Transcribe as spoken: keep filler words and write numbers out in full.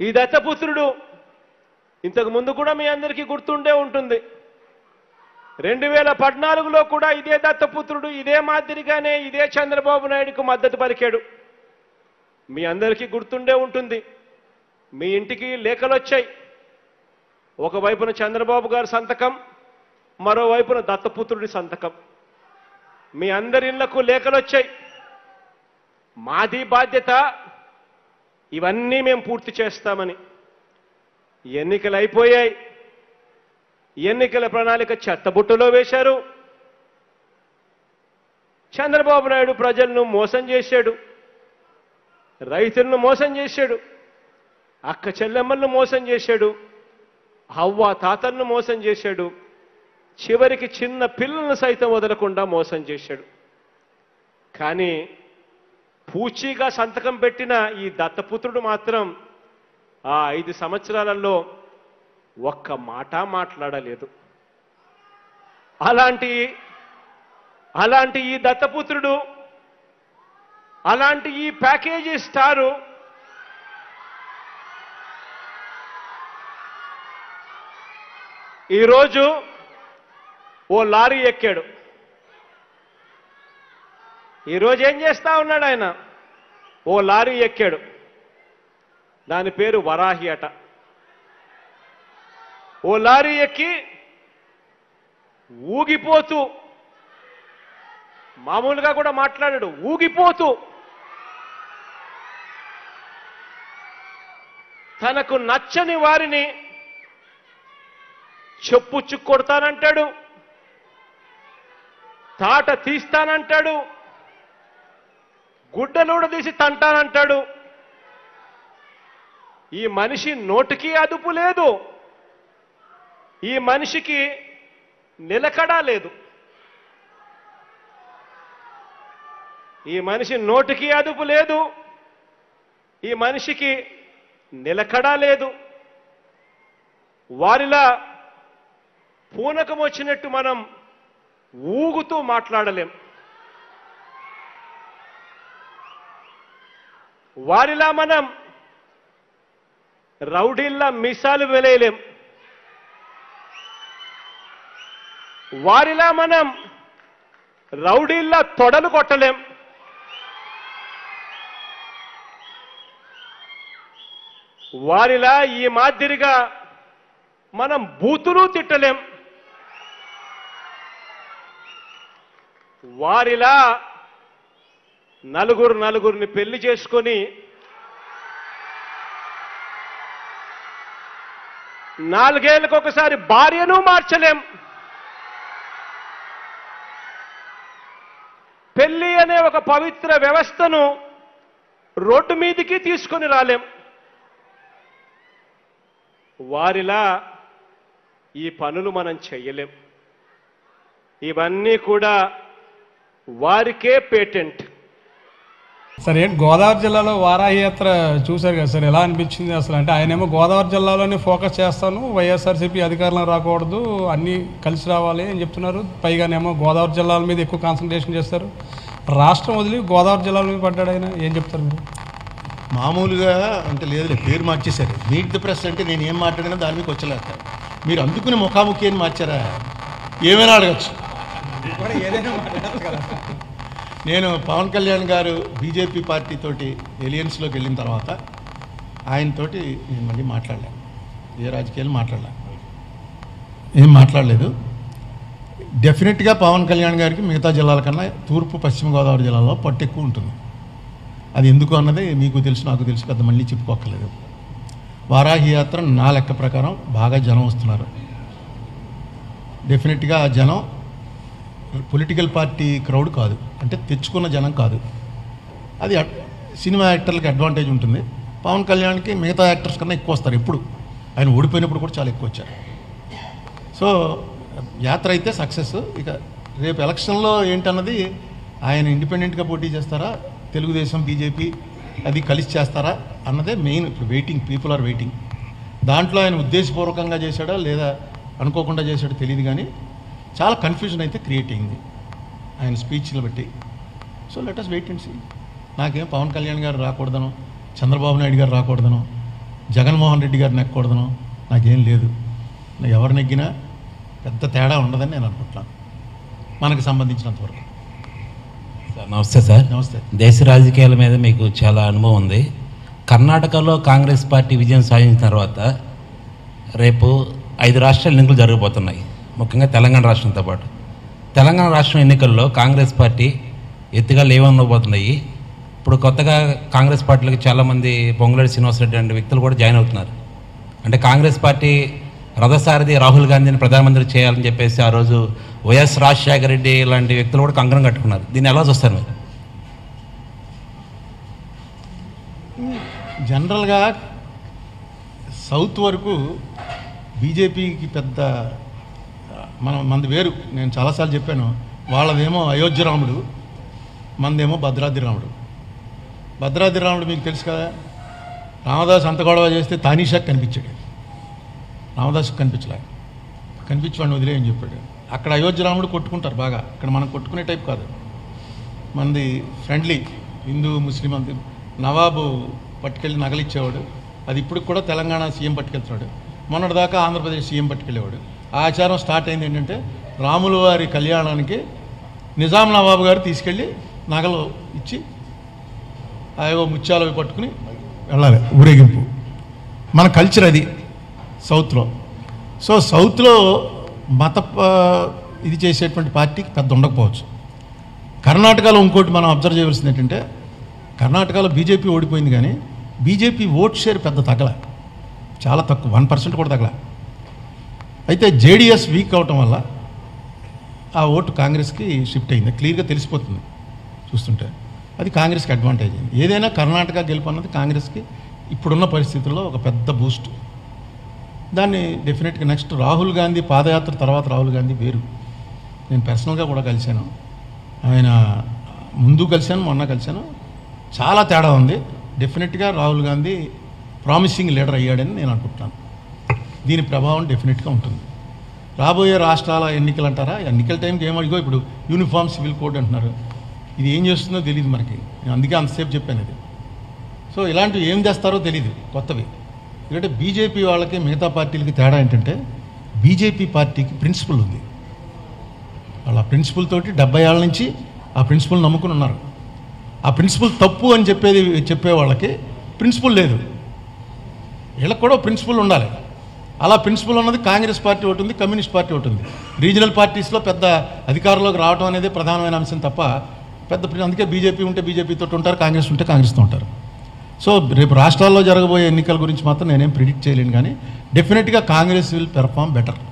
ఈ దత్తపుత్రుడు ఇంతకు ముందు కూడా మీ అందరికీ గుర్తుండే ఉంటుంది. రెండు వేల పద్నాలుగులో కూడా ఇదే దత్తపుత్రుడు ఇదే మాదిరిగానే ఇదే చంద్రబాబు నాయుడుకు మద్దతు పలికాడు. మీ అందరికీ గుర్తుండే ఉంటుంది. మీ ఇంటికి లేఖలు వచ్చాయి. ఒకవైపున చంద్రబాబు గారి సంతకం, మరోవైపున దత్తపుత్రుడి సంతకం. మీ అందరి ఇళ్లకు లేఖలు వచ్చాయి. మాది బాధ్యత, ఇవన్నీ మేము పూర్తి చేస్తామని. ఎన్నికలు అయిపోయాయి. ఎన్నికల ప్రణాళిక చెత్తబుట్టలో వేశారు. చంద్రబాబు నాయుడు ప్రజలను మోసం చేశాడు, రైతులను మోసం చేశాడు, అక్క చెల్లెమ్మలను మోసం చేశాడు, అవ్వ తాతలను మోసం చేశాడు, చివరికి చిన్న పిల్లలను సైతం వదలకుండా మోసం చేశాడు. కానీ పూచీగా సంతకం పెట్టిన ఈ దత్తపుత్రుడు మాత్రం ఆ ఐదు సంవత్సరాలలో ఒక్క మాట మాట్లాడలేదు. అలాంటి అలాంటి ఈ దత్తపుత్రుడు, అలాంటి ఈ ప్యాకేజీ స్టారు ఈరోజు ఓ లారీ ఎక్కాడు. ఈరోజు ఏం చేస్తా ఉన్నాడు ఆయన? ఓ లారీ ఎక్కాడు. దాని పేరు వరాహి అట. ఓ లారీ ఎక్కి ఊగిపోతూ, మామూలుగా కూడా మాట్లాడాడు, ఊగిపోతూ తనకు నచ్చని వారిని చెప్పుచ్చు కొడతానంటాడు, తాట తీస్తానంటాడు, గుడ్డలూడ తీసి తంటానంటాడు. ఈ మనిషి నోటికి అదుపు లేదు. ఈ మనిషికి నిలకడ లేదు. ఈ మనిషి నోటికి అదుపు లేదు. ఈ మనిషికి నిలకడ లేదు. వారిలా పూనకం వచ్చినట్టు మనం ఊగుతూ మాట్లాడలేం. వారిలా మనం రౌడీల్లా మీసాలు వెలేయలేం. వారిలా మనం రౌడీల్లా తొడలు కొట్టలేం. వారిలా ఈ మాదిరిగా మనం బూతులు తిట్టలేం. వారిలా నలుగురు నలుగురిని పెళ్లి చేసుకొని నాలుగేళ్లకు ఒకసారి భార్యను మార్చలేం. పెళ్లి అనే ఒక పవిత్ర వ్యవస్థను రోడ్డు మీదికి తీసుకొని రాలేం. వారిలా ఈ పనులు మనం చెయ్యలేం. ఇవన్నీ కూడా వారికే పేటెంట్. సార్ ఏంటి గోదావరి జిల్లాలో వారాహి యాత్ర చూశారు కదా సార్, ఎలా అనిపించింది అసలు? అంటే ఆయనేమో గోదావరి జిల్లాలోనే ఫోకస్ చేస్తాను, వైఎస్ఆర్సీపీ అధికారంలో రాకూడదు, అన్నీ కలిసి రావాలి అని చెప్తున్నారు. పైగానేమో గోదావరి జిల్లాల మీద ఎక్కువ కాన్సన్ట్రేషన్ చేస్తారు. రాష్ట్రం వదిలి గోదావరి జిల్లాల మీద పడ్డాడు ఆయన, ఏం చెప్తారు మీరు? మామూలుగా అంటే లేదు, పేరు మార్చేశారు. మీట్ ది ప్రెస్ అంటే నేను ఏం మాట్లాడినా దాని మీకు వచ్చలేక మీరు అందుకుని ముఖాముఖి అని మార్చారా? ఏమైనా అడగచ్చు. నేను పవన్ కళ్యాణ్ గారు బీజేపీ పార్టీతోటి ఎలియన్స్లోకి వెళ్ళిన తర్వాత ఆయనతోటి నేను మళ్ళీ మాట్లాడలేను. ఏ రాజకీయాలు మాట్లాడలే, ఏం మాట్లాడలేదు. డెఫినెట్గా పవన్ కళ్యాణ్ గారికి మిగతా జిల్లాల కన్నా తూర్పు పశ్చిమ గోదావరి జిల్లాలో పట్టు ఎక్కువ ఉంటుంది. అది ఎందుకు అన్నది మీకు తెలుసు, నాకు తెలుసు, పెద్ద మళ్ళీ చెప్పుకోక్కర్లేదు. వారాహి యాత్ర నా లెక్క ప్రకారం బాగా జనం వస్తున్నారు. డెఫినెట్గా ఆ జనం పొలిటికల్ పార్టీ క్రౌడ్ కాదు, అంటే తెచ్చుకున్న జనం కాదు. అది సినిమా యాక్టర్లకి అడ్వాంటేజ్ ఉంటుంది. పవన్ కళ్యాణ్కి మిగతా యాక్టర్స్ కన్నా ఎక్కువ వస్తారు. ఎప్పుడు ఆయన ఓడిపోయినప్పుడు కూడా చాలా ఎక్కువ వచ్చారు. సో యాత్ర అయితే సక్సెస్. ఇక రేపు ఎలక్షన్లో ఏంటన్నది ఆయన ఇండిపెండెంట్గా పోటీ చేస్తారా, తెలుగుదేశం బీజేపీ అది కలిసి చేస్తారా అన్నదే మెయిన్. ఇప్పుడు వెయిటింగ్, పీపుల్ ఆర్ వెయిటింగ్. దాంట్లో ఆయన ఉద్దేశపూర్వకంగా చేశాడా లేదా అనుకోకుండా చేశాడో తెలియదు, కానీ చాలా కన్ఫ్యూజన్ అయితే క్రియేట్ అయింది ఆయన స్పీచ్లు బట్టి. So let us wait and see. నాకేం పవన్ కళ్యాణ్ గారు రాకూడదనో, చంద్రబాబు నాయుడు గారు రాకూడదనో, జగన్మోహన్ రెడ్డి గారిని ఎక్కకూడదనో నాకేం లేదు. ఎవరు నెగ్గినా పెద్ద తేడా ఉండదని నేను అనుకుంటున్నాను మనకు సంబంధించినంతవరకు. సార్ నమస్తే సార్. నమస్తే. దేశ రాజకీయాల మీద మీకు చాలా అనుభవం ఉంది. కర్ణాటకలో కాంగ్రెస్ పార్టీ విజయం సాధించిన తర్వాత రేపు ఐదు రాష్ట్రాల ఎన్నికలు జరగబోతున్నాయి, ముఖ్యంగా తెలంగాణ రాష్ట్రంతో పాటు. తెలంగాణ రాష్ట్రం ఎన్నికల్లో కాంగ్రెస్ పార్టీ ఎత్తుగా లేవనబోతున్నాయి. ఇప్పుడు కొత్తగా కాంగ్రెస్ పార్టీలకు చాలామంది పొంగులేటి శ్రీనివాసరెడ్డి అనే వ్యక్తులు కూడా జాయిన్ అవుతున్నారు. అంటే కాంగ్రెస్ పార్టీ రథసారథి రాహుల్ గాంధీని ప్రధానమంత్రి చేయాలని చెప్పేసి ఆ రోజు వైఎస్ రాజశేఖర రెడ్డి లాంటి వ్యక్తులు కూడా కంకణం కట్టుకున్నారు. దీన్ని ఎలా చూస్తారు మీరు? జనరల్గా సౌత్ వరకు బీజేపీకి పెద్ద మనం మనది వేరు. నేను చాలాసార్లు చెప్పాను, వాళ్ళదేమో అయోధ్య రాముడు, మనదేమో భద్రాద్రి రాముడు. భద్రాద్రి రాముడు మీకు తెలుసు కదా, రామదాస్ అంత గొడవ చేస్తే తానీషాకి కనిపించాడు, రామదాస్కి కనిపించలే, కనిపించేవాడిని వదిలేయని చెప్పాడు. అక్కడ అయోధ్య రాముడు కొట్టుకుంటారు బాగా, ఇక్కడ మనం కొట్టుకునే టైప్ కాదు, మనది ఫ్రెండ్లీ. హిందూ ముస్లిం అంత. నవాబు పట్టుకెళ్ళి నగలిచ్చేవాడు, అది ఇప్పుడు కూడా తెలంగాణ సీఎం పట్టుకెళ్తున్నాడు. మొన్నటిదాకా ఆంధ్రప్రదేశ్ సీఎం పట్టుకెళ్ళేవాడు. ఆ ఆచారం స్టార్ట్ అయింది ఏంటంటే రాముల వారి కళ్యాణానికి నిజాం నవాబు గారు తీసుకెళ్ళి నగలు ఇచ్చి అవేవో ముత్యాలు పట్టుకుని వెళ్ళాలి ఊరేగింపు. మన కల్చర్ అది సౌత్లో. సో సౌత్లో మత ఇది చేసేటువంటి పార్టీకి పెద్ద ఉండకపోవచ్చు. కర్ణాటకలో ఇంకోటి మనం అబ్జర్వ్ చేయవలసింది ఏంటంటే, కర్ణాటకలో బీజేపీ ఓడిపోయింది కానీ బీజేపీ ఓట్ షేర్ పెద్ద తగల, చాలా తక్కువ, వన్ పర్సెంట్ కూడా తగల. అయితే జేడీఎస్ వీక్ అవటం వల్ల ఆ ఓటు కాంగ్రెస్కి షిఫ్ట్ అయింది, క్లియర్గా తెలిసిపోతుంది చూస్తుంటే. అది కాంగ్రెస్కి అడ్వాంటేజ్ అయింది. ఏదైనా కర్ణాటక గెలుపు అన్నది కాంగ్రెస్కి ఇప్పుడున్న పరిస్థితుల్లో ఒక పెద్ద బూస్ట్. దాన్ని డెఫినెట్గా నెక్స్ట్ రాహుల్ గాంధీ పాదయాత్ర తర్వాత రాహుల్ గాంధీ వేరు. నేను పర్సనల్గా కూడా కలిశాను, ఆయన ముందు కలిశాను, మొన్న కలిశాను, చాలా తేడా ఉంది. డెఫినెట్గా రాహుల్ గాంధీ ప్రామిసింగ్ లీడర్ అయ్యాడని నేను అనుకుంటున్నాను. దీని ప్రభావం డెఫినెట్గా ఉంటుంది. రాబోయే రాష్ట్రాల ఎన్నికలు అంటారా, ఎన్నికల టైంకి ఏమడిగో ఇప్పుడు యూనిఫామ్ సివిల్ కోడ్ అంటున్నారు, ఇది ఏం చేస్తుందో తెలియదు మనకి. నేను అందుకే అంతసేపు చెప్పాను ఇది. సో ఇలాంటివి ఏం చేస్తారో తెలియదు కొత్తవి. ఎందుకంటే బీజేపీ వాళ్ళకి మిగతా పార్టీలకి తేడా ఏంటంటే, బీజేపీ పార్టీకి ప్రిన్సిపల్ ఉంది. వాళ్ళ ప్రిన్సిపల్ తోటి డెబ్బై ఏళ్ళ నుంచి ఆ ప్రిన్సిపల్ నమ్ముకుని ఉన్నారు. ఆ ప్రిన్సిపల్ తప్పు అని చెప్పేది చెప్పే వాళ్ళకి ప్రిన్సిపల్ లేదు. వీళ్ళకి కూడా ప్రిన్సిపల్ ఉండాలి. అలా ప్రిన్సిపల్ ఉన్నది కాంగ్రెస్ పార్టీ ఒకటి ఉంది, కమ్యూనిస్ట్ పార్టీ ఒకటి ఉంది. రీజనల్ పార్టీస్లో పెద్ద అధికారంలోకి రావడం అనేది ప్రధానమైన అంశం తప్ప పెద్ద, అందుకే బీజేపీ ఉంటే బీజేపీతో ఉంటారు, కాంగ్రెస్ ఉంటే కాంగ్రెస్తో ఉంటారు. సో రేపు రాష్ట్రాల్లో జరగబోయే ఎన్నికల గురించి మాత్రం నేనేం ప్రిడిక్ట్ చేయలేను, కానీ డెఫినెట్గా కాంగ్రెస్ విల్ పెర్ఫామ్ బెటర్.